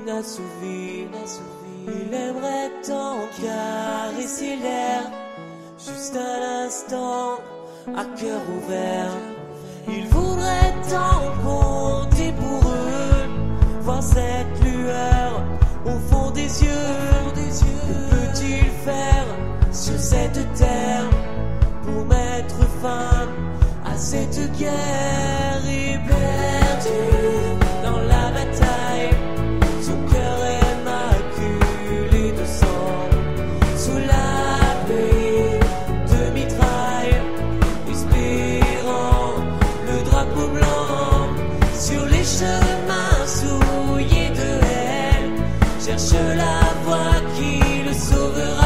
inassouvi. Il aimerait tant caresser l'air, juste un instant, à cœur ouvert. Il voudrait tant compter pour eux, voir cette lueur au fond des yeux. Que peut-il faire sur cette terre pour mettre fin à cette guerre? Et perdu dans la bataille, son cœur est maculé de sang. Sous la pluie de mitraille, espérant le drapeau blanc. Sur les chemins souillés de haine, cherche la voie qui le sauvera.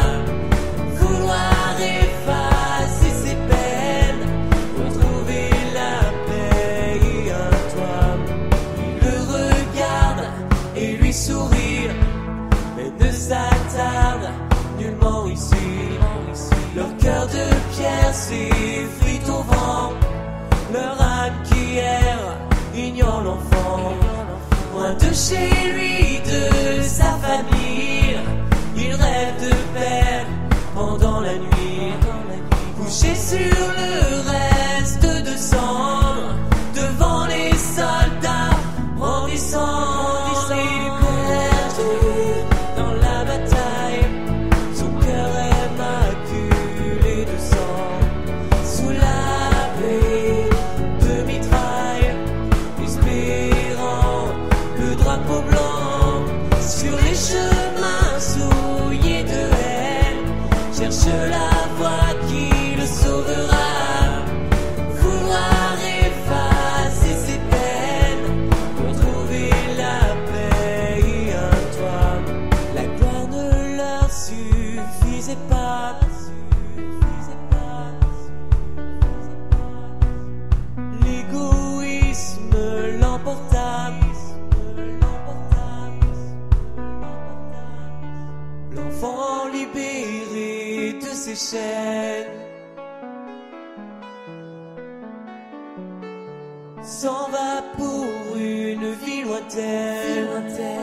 Vouloir effacer ses peines, retrouver la paix et un toit. Il le regarde et lui sourit, mais ne s'attarde nullement ici. Leur cœur de pierre s'effrite au vent, leur âme qui erre ignore l'enfant. Loin de chez lui, de sa famille, il rêve de paix pendant la nuit. Couché sur le reste de cendres, devant les soldats brandissant. Il est perdu dans la bataille, son cœur est maculé de sang. Sous la pluie de mitraille, espérant le drapeau blanc. Sur les chemins souillés de haine, cherche la voie qui le sauvera. Vouloir effacer ses peines, retrouver la paix et un toit. La gloire ne leur suffisait pas. L'égoïsme l'emporta. L'enfant libéré de ses chaînes s'en va pour une vie lointaine.